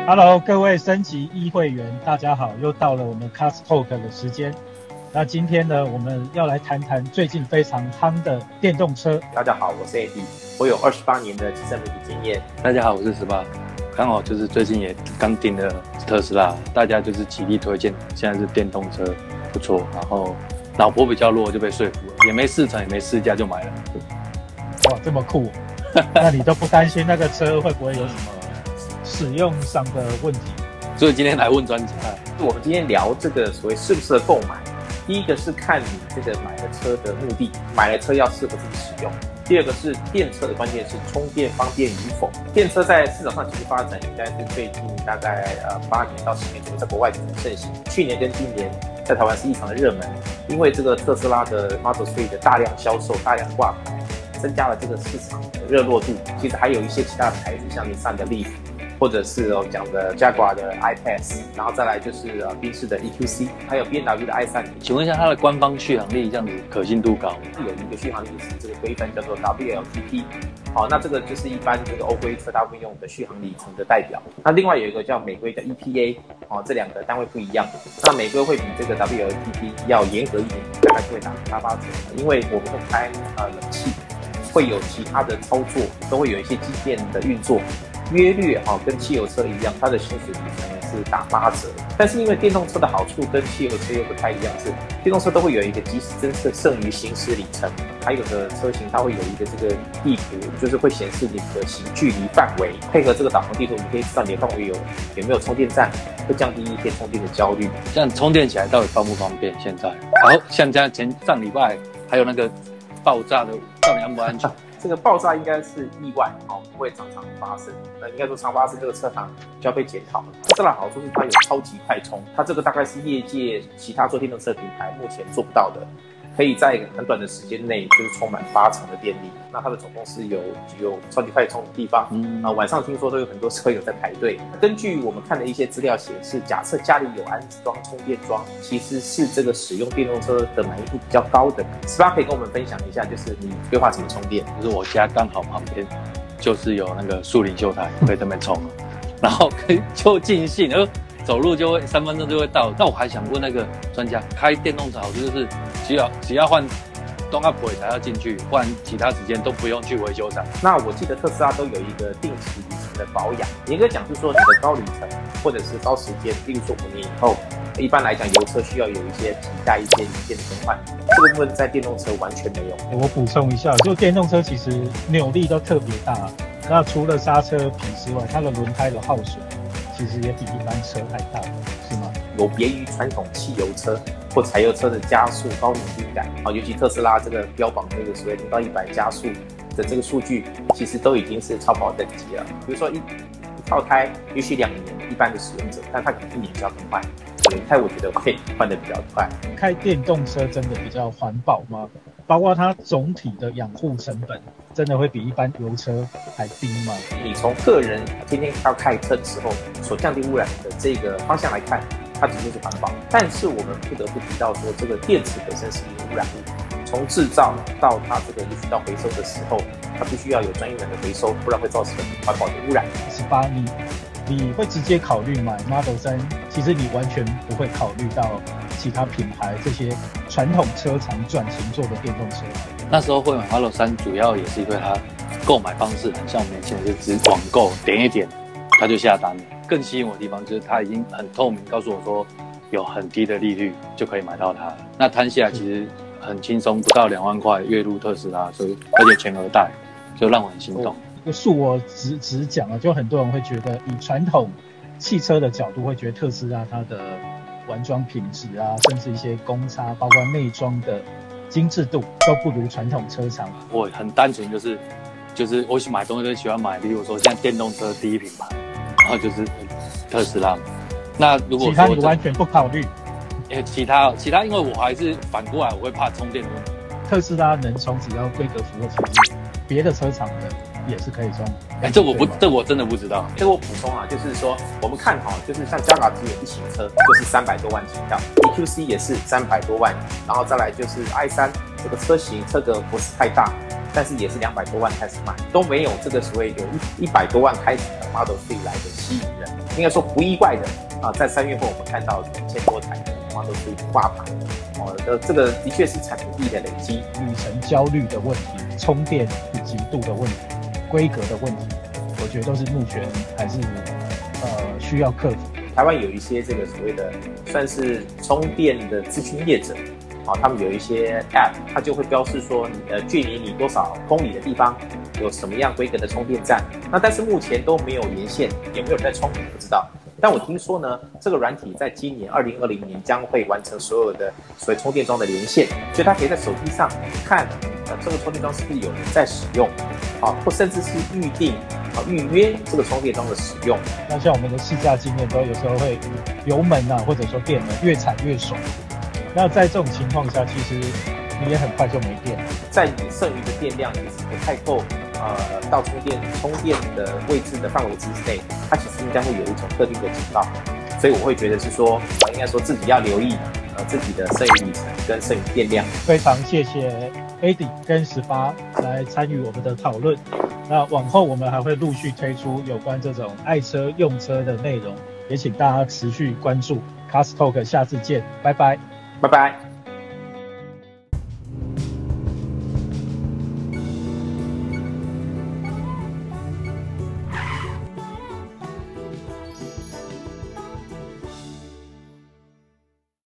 Hello，各位升级一会员，大家好，又到了我们 Cast Talk 的时间。那今天呢，我们要来谈谈最近非常夯的电动车。 大家好，我是 AD， 我有28年的汽车媒体经验。 大家好，我是18，刚好就是最近也刚订了特斯拉，大家就是极力推荐，现在是电动车不错，然后老婆比较弱就被说服了，也没试乘也没试驾就买了。 哇，这么酷！那你都不担心那个车会不会有什么使用上的问题？ 所以今天来问专家。 我们今天聊这个所谓适不适合购买。第一个是看你这个买的车的目的，买了车要适合自己使用。第二个是电车的关键是充电方便与否。电车在市场上其实发展应该是最近大概8年到10年左右，在国外就很盛行。去年跟今年在台湾是异常的热门，因为这个特斯拉的 Model 3的大量销售、大量挂牌，增加了这个市场的热络度。其实还有一些其他的牌子，像尼桑的 Leaf， 或者是讲的 Jaguar 的 I-Pace， 然后再来就是宾士的 EQC， 还有 BMW 的 i30。 请问一下，它的官方续航力这样子可信度高？ 有一个续航力是这个规范叫做 WLTP， 好，那这个就是一般这个欧规车大部分用的续航里程的代表。那另外有一个叫美规的 EPA， 这两个单位不一样。那美规会比这个 WLTP 要严格一点，大概就会打8折，因为我们会开冷气，会有其他的操作，都会有一些机电的运作。约略跟汽油车一样，它的行驶里程是打8折。但是因为电动车的好处跟汽油车又不太一样，是电动车都会有一个即时侦测剩余行驶里程，还有的车型它会有一个这个地图，就是会显示你的行距离范围，配合这个导航地图，你可以知道你的范围有没有充电站，会降低一些充电的焦虑。 这样充电起来到底方不方便？现在，好像上礼拜还有那个爆炸的，到底安不安全？ 这个爆炸应该是意外，不会常常发生。那应该说常发生，这个车行就要被检讨了。特斯拉好处是它有超级快充，它这个大概是业界其他做电动车品牌目前做不到的，可以在很短的时间内就是充满80%的电力。那它的总公司有超级快充的地方，晚上听说都有很多车友在排队。根据我们看的一些资料显示，假设家里有安装充电桩，其实是这个使用电动车的满意度比较高的。18可以跟我们分享一下，就是你规划怎么充电？ 就是我家刚好旁边就是有那个树林秀台，可以在那边充，然后可以就尽兴，走路就会3分钟就会到。那我还想问那个专家，开电动车好处就是只要换动个轨才要进去，不然其他时间都不用去维修厂。 那我记得特斯拉都有一个定期里程的保养，严格讲是说你的高里程或者是高时间，例如说5年以后，一般来讲油车需要有一些替代一些零件的更换，这个部分在电动车完全没有。 我补充一下，就电动车其实扭力都特别大，那除了刹车皮之外，它的轮胎的耗损其实也比一般车还大，是吗？ 有别于传统汽油车或柴油车的加速高扭力感，尤其特斯拉这个标榜这个所谓0到100加速的这个数据，其实都已经是超跑等级了。比如说一套胎也许2年一般的使用者，但他可能1年就要更换。轮胎我觉得会换得比较快。 开电动车真的比较环保吗？包括它总体的养护成本，真的会比一般油车还低吗？ 你从个人天天要开车的时候所降低污染的这个方向来看，它绝对是环保。但是我们不得不提到说，这个电池本身是一个污染物，从制造到它这个也许到回收的时候，它必须要有专业的回收，不然会造成环保的污染。 18，你会直接考虑买 Model 3，其实你完全不会考虑到其他品牌这些传统车厂转型做的电动车。 那时候会买 Model 3，主要也是因为它购买方式很像我们以前就只网购点一点，它就下单了。更吸引我的地方就是它已经很透明，告诉我说有很低的利率就可以买到它。那摊下来其实很轻松，不到2万块月入特斯拉，所以而且全额贷，就让我很心动。 恕我只讲了，就很多人会觉得，以传统汽车的角度，会觉得特斯拉它的完装品质啊，甚至一些公差，包括内装的精致度，都不如传统车厂。 我很单纯就是我买东西都喜欢买，比如说像电动车第一品牌，然后就是特斯拉。那如果说其他你完全不考虑？ 其他，因为我还是反过来，我会怕充电的问题。 特斯拉能充，只要规格符合，其实别的车厂的也是可以充。 这我真的不知道。 这个我补充啊，就是说我们看就是像Jaguar只有一型车，就是300多万起跳 ，EQC 也是300多万，然后再来就是 i3这个车型车格不是太大， 但是也是200多万开始卖，都没有这个所谓有100多万开始的 Model 3来的吸引人。应该说不意外的啊，在3月份我们看到1000多台的 Model 3挂牌，这个的确是产品力的累积。 旅程焦虑的问题、充电普及度的问题、规格的问题，我觉得都是目前还是需要克服。 台湾有一些这个所谓的算是充电的咨询业者，他们有一些 App， 它就会标示说距离你多少公里的地方有什么样规格的充电站。那但是目前都没有连线，有没有人在充不知道。但我听说呢，这个软体在今年2020年将会完成所有的所谓充电桩的连线，所以它可以在手机上看这个充电桩是不是有人在使用，或甚至是预约这个充电桩的使用。 那像我们的试驾经验都有时候会油门或者说电门越踩越爽。那在这种情况下，其实你也很快就没电了。 在你剩余的电量其实不太够，到充电的位置的范围之内，它其实应该会有一种特定的警告。所以我会觉得是说，应该说自己要留意自己的剩余里程跟剩余电量。 非常谢谢 Eddie 跟18来参与我们的讨论。那往后我们还会陆续推出有关这种爱车用车的内容，也请大家持续关注 Cars Talk， 下次见，拜拜。 拜拜。